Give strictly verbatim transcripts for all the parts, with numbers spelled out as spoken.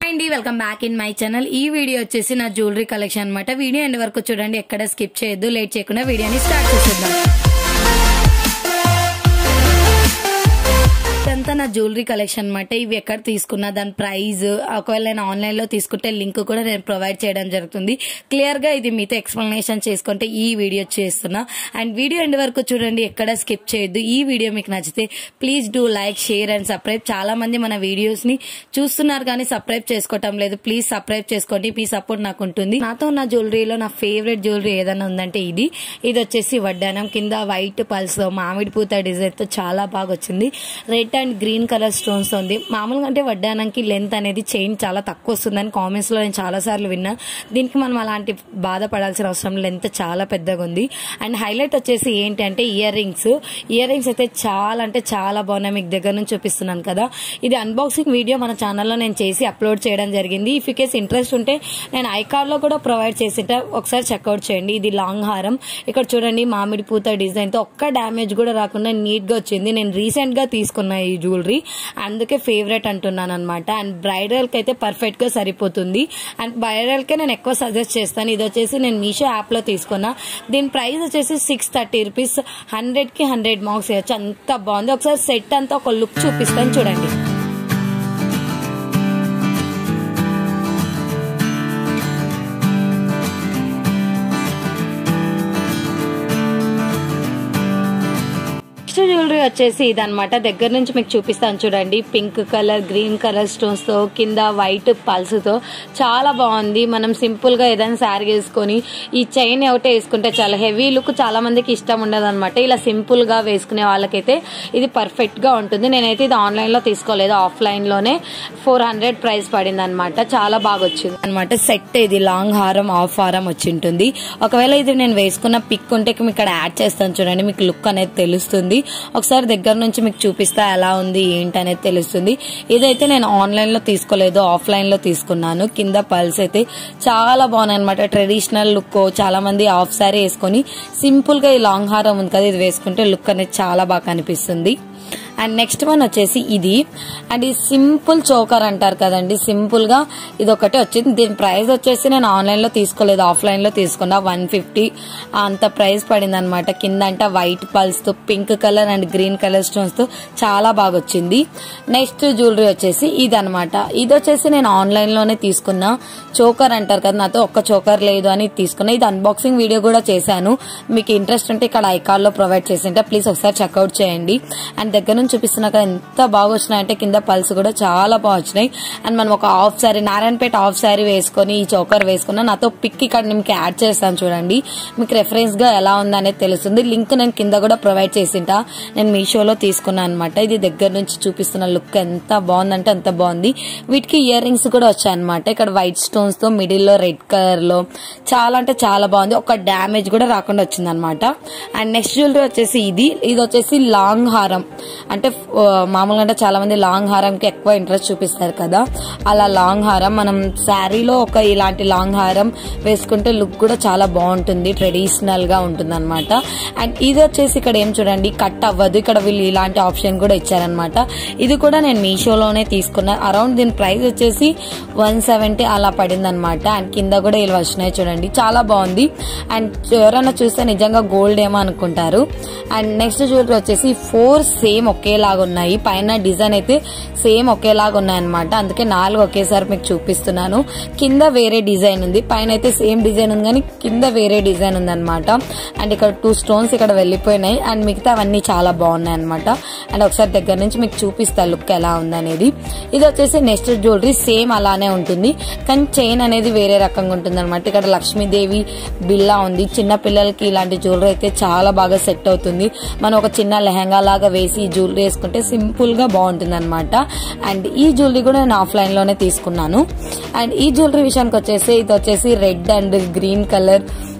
అండి welcome back in my channel. ఈ video వచ్చేసి నా జ్యువెలరీ కలెక్షన్ అన్నమాట. వీడియో ఎండ్ వరకు చూడండి, ఎక్కడ స్కిప్ చేయొద్దు. లేట్ చేయకుండా వీడియోని స్టార్ట్ చేసేద్దాం. ఇదంతా నా జ్యువెలరీ కలెక్షన్ అన్నమాట. ఇవి ఎక్కడ తీసుకున్నా దాని ప్రైస్, ఒకవేళ నేను ఆన్లైన్ లో తీసుకుంటే లింక్ కూడా నేను ప్రొవైడ్ చేయడం జరుగుతుంది. క్లియర్ గా ఇది మీతో ఎక్స్ప్లెనేషన్ చేసుకుంటే ఈ వీడియో చేస్తున్నా. అండ్ వీడియో ఎండ్ వరకు చూడండి, ఎక్కడ స్కిప్ చేయొద్దు. ఈ వీడియో మీకు నచ్చితే please do like, share and subscribe. చాలా మంది మన వీడియోస్ ని చూస్తున్నారు కానీ సబ్స్క్రైబ్ చేసుకోవటం లేదు. ప్లీజ్ సబ్స్క్రైబ్ చేసుకోండి, మీ సపోర్ట్ నాకు ఉంటుంది. నాతో నా జ్యువెలరీలో నా ఫేవరెట్ జ్యువెలరీ ఏదైనా ఉందంటే ఇది ఇది వచ్చేసి వడ్డానం. కింద వైట్ పల్స్ తో మామిడి పూత డిజైన్ తో చాలా బాగా వచ్చింది. Red and green colour stones ఉంది. మామూలుగా అంటే వడ్డానంకి లెంత్ అనేది చైన్ చాలా తక్కువ వస్తుందని కామెంట్స్ లో నేను చాలా సార్లు విన్నా. దీనికి మనం అలాంటి బాధపడాల్సిన అవసరం, లెంత్ చాలా పెద్దగా ఉంది. అండ్ హైలైట్ వచ్చేసి ఏంటి అంటే ఇయర్ రింగ్స్. ఇయర్ రింగ్స్ అయితే చాలా అంటే చాలా బాగున్నాయి. మీకు దగ్గర నుంచి చూపిస్తున్నాను కదా. ఇది అన్బాక్సింగ్ వీడియో మన ఛానల్లో నేను చేసి అప్లోడ్ చేయడం జరిగింది. ఇఫ్ కేస్ ఇంట్రెస్ట్ ఉంటే నేను ఐకార్డ్ లో కూడా ప్రొవైడ్ చేసింట, ఒకసారి చెక్అవుట్ చేయండి. ఇది లాంగ్ హారం. ఇక్కడ చూడండి మామిడి పూత డిజైన్ తో ఒక్క డ్యామేజ్ కూడా రాకుండా నీట్ గా వచ్చింది. నేను రీసెంట్ గా తీసుకున్న ఈ జ్యువెలరీ, అందుకే ఫేవరెట్ అంటున్నాను అనమాట. అండ్ బ్రైడల్ కి అయితే పర్ఫెక్ట్ గా సరిపోతుంది. అండ్ బ్రైడల్ కే నేను ఎక్కువ సజెస్ట్ చేస్తాను. ఇది వచ్చేసి నేను మీషో యాప్ లో తీసుకున్నా. దీని ప్రైస్ వచ్చేసి సిక్స్ థర్టీ రూపీస్. హండ్రెడ్ కి హండ్రెడ్ మార్క్స్ వేయచ్చు, అంత బాగుంది. ఒకసారి సెట్ అంతా ఒక లుక్ చూపిస్తాను చూడండి. జ్యువెలరీ వచ్చేసి ఇదనమాట. దగ్గర నుంచి మీకు చూపిస్తాను చూడండి. Pink colour, green colour stones తో, కింద వైట్ పల్స్ తో చాలా బాగుంది. మనం సింపుల్ గా ఏదైనా శారీ వేసుకొని ఈ చైన్ ఒకటే వేసుకుంటే చాలా హెవీ లుక్ చాలా మందికి ఇష్టం ఉండదు అనమాట. ఇలా సింపుల్ గా వేసుకునే వాళ్ళకైతే ఇది పర్ఫెక్ట్ గా ఉంటుంది. నేనైతే ఇది ఆన్లైన్ లో తీసుకోలేదు, ఆఫ్లైన్ లోనే ఫోర్ హండ్రెడ్ ప్రైస్ పడింది అనమాట. చాలా బాగా వచ్చింది అనమాట. సెట్ ఇది లాంగ్ హారం, హాఫ్ హారం వచ్చి ఉంటుంది. ఒకవేళ ఇది నేను వేసుకున్న పిక్ ఉంటే మీకు ఇక్కడ యాడ్ చేస్తాను చూడండి, మీకు లుక్ అనేది తెలుస్తుంది. ఒకసారి దగ్గర నుంచి మీకు చూపిస్తా ఎలా ఉంది ఏంటి అనేది తెలుస్తుంది. ఇదైతే నేను ఆన్లైన్ లో తీసుకోలేదు, ఆఫ్లైన్ లో తీసుకున్నాను. కింద పల్స్ అయితే చాలా బాగున్నాయి అనమాట. Traditional look. చాలా మంది హాఫ్ సారీ వేసుకొని సింపుల్ గా ఈ లాంగ్ హారం ఉంది కదా, ఇది వేసుకుంటే లుక్ అనేది చాలా బాగా కనిపిస్తుంది. అండ్ నెక్స్ట్ వన్ వచ్చేసి ఇది. అండ్ ఈ సింపుల్ చోకర్ అంటారు కదండి, సింపుల్ గా ఇది ఒకటే వచ్చింది. దీని ప్రైస్ వచ్చేసి నేను ఆన్లైన్ లో తీసుకోలేదు, ఆఫ్లైన్ లో తీసుకున్నా. వన్ ఫిఫ్టీ అంత ప్రైస్ పడింది అనమాట. కింద అంటే వైట్ పల్స్ తో, pink colour and green colour stones తో చాలా బాగా వచ్చింది. నెక్స్ట్ జ్యువెలరీ వచ్చేసి ఇది అనమాట. ఇది వచ్చేసి నేను ఆన్లైన్ లోనే తీసుకున్నా. చోకర్ అంటారు కదా, నాతో ఒక్క చోకర్ లేదు అని తీసుకున్నా. ఇది అన్బాక్సింగ్ వీడియో కూడా చేశాను. మీకు ఇంట్రెస్ట్ ఉంటే ఇక్కడ ఐకార్డ్ లో ప్రొవైడ్ చేసింటే ప్లీజ్ ఒకసారి చెక్అవుట్ చేయండి. అండ్ దగ్గర చూపిస్తున్నా కదా ఎంత బాగా వచ్చినాయంటే కింద పల్స్ కూడా చాలా బాగా వచ్చినాయి. అండ్ మనం ఒక హాఫ్ సారీ, నారాయణపేట హాఫ్ సారీ వేసుకొని ఈ చౌకర్ వేసుకున్నా. నాతో పిక్ ఇక్కడ మీకు యాడ్ చేస్తాను చూడండి, మీకు రెఫరెన్స్ గా ఎలా ఉంది అనేది తెలుస్తుంది. లింక్ నేను కింద కూడా ప్రొవైడ్ చేసింటా. నేను మీషోలో తీసుకున్నాను అనమాట. ఇది దగ్గర నుంచి చూపిస్తున్న లుక్ ఎంత బాగుందంటే అంత బాగుంది. వీటికి ఇయర్ రింగ్స్ కూడా వచ్చాయన్నమాట. ఇక్కడ వైట్ స్టోన్స్ తో, మిడిల్ లో రెడ్ కలర్ లో చాలా అంటే చాలా బాగుంది. ఒక డ్యామేజ్ కూడా రాకుండా వచ్చింది అనమాట. అండ్ నెక్స్ట్ జ్యువెలరీ వచ్చేసి ఇది ఇది వచ్చేసి లాంగ్ హారం. అంటే మామూలుగా అంటే చాలా మంది లాంగ్ హారంకి ఎక్కువ ఇంట్రెస్ట్ చూపిస్తారు కదా, అలా లాంగ్ హారం మనం శారీలో ఒక ఇలాంటి లాంగ్ హారం వేసుకుంటే లుక్ కూడా చాలా బాగుంటుంది, ట్రెడిషనల్ గా ఉంటుంది అనమాట. అండ్ ఇది వచ్చేసి ఇక్కడ ఏం చూడండి, కట్ అవ్వదు. ఇక్కడ వీళ్ళు ఇలాంటి ఆప్షన్ కూడా ఇచ్చారనమాట. ఇది కూడా నేను మీషోలోనే తీసుకున్నా. అరౌండ్ దీని ప్రైస్ వచ్చేసి వన్ సెవెంటీ అలా పడింది అనమాట. అండ్ కింద కూడా ఇలా వచ్చినాయి చూడండి, చాలా బాగుంది. అండ్ ఎవరైనా చూస్తే నిజంగా గోల్డ్ ఏమో అనుకుంటారు. అండ్ నెక్స్ట్ జ్యువెలరీ వచ్చేసి ఫోర్ సేమ్ ఒకేలాగా ఉన్నాయి. పైన డిజైన్ అయితే సేమ్ ఒకేలాగా ఉన్నాయి అనమాట. అందుకే నాలుగు ఒకేసారి మీకు చూపిస్తున్నాను. కింద వేరే డిజైన్ ఉంది, పైన అయితే సేమ్ డిజైన్ ఉంది కానీ కింద వేరే డిజైన్ ఉంది అనమాట. అండ్ ఇక్కడ టూ స్టోన్స్ ఇక్కడ వెళ్లిపోయినాయి. అండ్ మిగతా అవన్నీ చాలా బాగున్నాయి అనమాట. అండ్ ఒకసారి దగ్గర నుంచి మీకు చూపిస్తా లుక్ ఎలా ఉంది అనేది. ఇది వచ్చేసి నెక్స్ట్ జ్యువెలరీ సేమ్ అలానే ఉంటుంది కానీ చైన్ అనేది వేరే రకంగా ఉంటుంది అనమాట. ఇక్కడ లక్ష్మీదేవి బిల్లా ఉంది. చిన్న పిల్లలకి ఇలాంటి జ్యువెలరీ అయితే చాలా బాగా సెట్ అవుతుంది. మనం ఒక చిన్న లెహంగా లాగా వేసి జ్యువెలరీ వేసుకుంటే సింపుల్ గా బాగుంటుంది అనమాట. అండ్ ఈ జ్యువెలరీ కూడా నేను ఆఫ్లైన్ లోనే తీసుకున్నాను. అండ్ ఈ జ్యువెలరీ విషయానికి వచ్చేసి ఇది వచ్చేసి red and green colour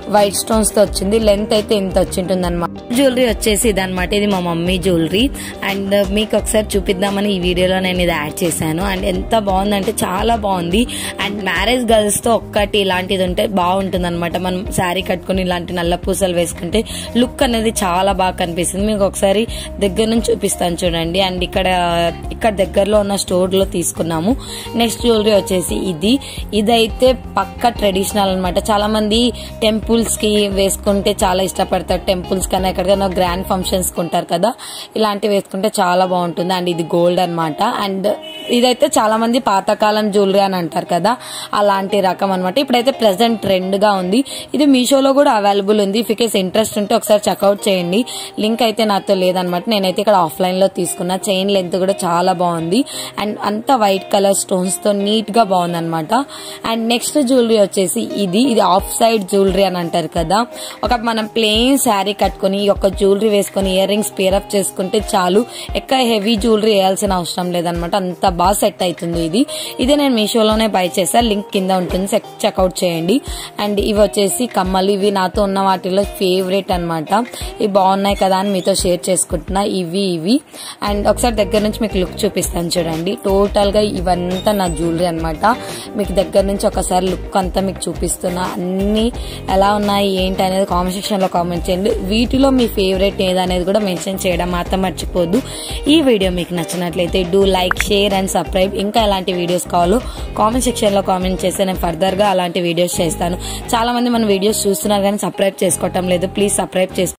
white stones తో వచ్చింది. లెంత్ అయితే ఇంత వచ్చింటుంది అనమాట. జ్యువెలరీ వచ్చేసి ఇదనమాట. ఇది మా మమ్మీ జ్యువెలరీ అండ్ మీకు ఒకసారి చూపిద్దామని ఈ వీడియోలో నేను ఇది యాడ్ చేశాను. అండ్ ఎంత బాగుందంటే చాలా బాగుంది. అండ్ మ్యారేజ్ గర్ల్స్ తో ఒక్కటి ఇలాంటిది ఉంటే బాగుంటుంది అనమాట. మనం శారీ కట్టుకుని ఇలాంటి నల్ల పూసలు వేసుకుంటే లుక్ అనేది చాలా బాగా కనిపిస్తుంది. మీకు ఒకసారి దగ్గర నుంచి చూపిస్తాను చూడండి. అండ్ ఇక్కడ ఇక్కడ దగ్గరలో ఉన్న స్టోర్ లో తీసుకున్నాము. నెక్స్ట్ జ్యువెలరీ వచ్చేసి ఇది ఇదైతే పక్క ట్రెడిషనల్ అనమాట. చాలా మంది టెంపుల్స్ కి వేసుకుంటే చాలా ఇష్టపడతారు. టెంపుల్స్ కన్నా ఎక్కడికైనా గ్రాండ్ ఫంక్షన్స్ కుంటారు కదా, ఇలాంటివి వేసుకుంటే చాలా బాగుంటుంది. అండ్ ఇది గోల్డ్ అనమాట. అండ్ ఇదైతే చాలా మంది పాతకాలం జ్యువెలరీ అని అంటారు కదా, అలాంటి రకం అనమాట. ఇప్పుడైతే ప్రెసెంట్ ట్రెండ్ గా ఉంది. ఇది మీషోలో కూడా అవైలబుల్ ఉంది. ఇఫ్ ఇకేస్ ఇంట్రెస్ట్ ఉంటే ఒకసారి చెక్అవుట్ చేయండి. లింక్ అయితే నాతో లేదనమాట. నేనైతే ఇక్కడ ఆఫ్లైన్ లో తీసుకున్నా. చైన్ లెంత్ కూడా చాలా బాగుంది. అండ్ అంతా వైట్ కలర్ స్టోన్స్ తో నీట్ గా బాగుంది అనమాట. అండ్ నెక్స్ట్ జ్యువెలరీ వచ్చేసి ఇది ఇది ఆఫ్ సైడ్ జ్యువెలరీ అని అంటారు కదా. ఒక మనం ప్లెయిన్ శారీ కట్టుకుని ఈ యొక్క జ్యువెలరీ వేసుకుని ఇయర్ రింగ్స్ పేరప్ చేసుకుంటే చాలు. ఎక్కడ హెవీ జ్యువెలరీ వేయాల్సిన అవసరం లేదనమాట. అంత బాగా సెట్ అవుతుంది. ఇది ఇదే నేను మీషోలోనే బై చేశాను. లింక్ కింద ఉంటుంది, చెక్అవుట్ చేయండి. అండ్ ఇవి వచ్చేసి కమ్మలు. ఇవి నాతో ఉన్న వాటిలో ఫేవరెట్ అనమాట. ఇవి బాగున్నాయి కదా అని మీతో షేర్ చేసుకుంటున్నా. ఇవి ఇవి అండ్ ఒకసారి దగ్గర నుంచి మీకు లుక్ చూపిస్తాను చూడండి. టోటల్ గా ఇవంతా నా జ్యువెలరీ అనమాట. మీకు దగ్గర నుంచి ఒకసారి లుక్ అంతా మీకు చూపిస్తున్నా. అన్ని ఎలా ఉన్నాయి ఏంటి అనేది కామెంట్ సెక్షన్ లో కామెంట్ చేయండి. వీటిలో మీ ఫేవరెట్ ఏదనేది కూడా మెన్షన్ చేయడం మాత్రం మర్చిపోద్దు. ఈ వీడియో మీకు నచ్చినట్లయితే do like, share and subscribe. ఇంకా ఎలాంటి వీడియోస్ కావాలో కామెంట్ సెక్షన్ లో కామెంట్ చేస్తే నేను ఫర్దర్ గా అలాంటి వీడియోస్ చేస్తాను. చాలా మంది మన వీడియోస్ చూస్తున్నారు కానీ సబ్స్క్రైబ్ చేసుకోవటం లేదు. ప్లీజ్ సబ్స్క్రైబ్ చేసుకోండి.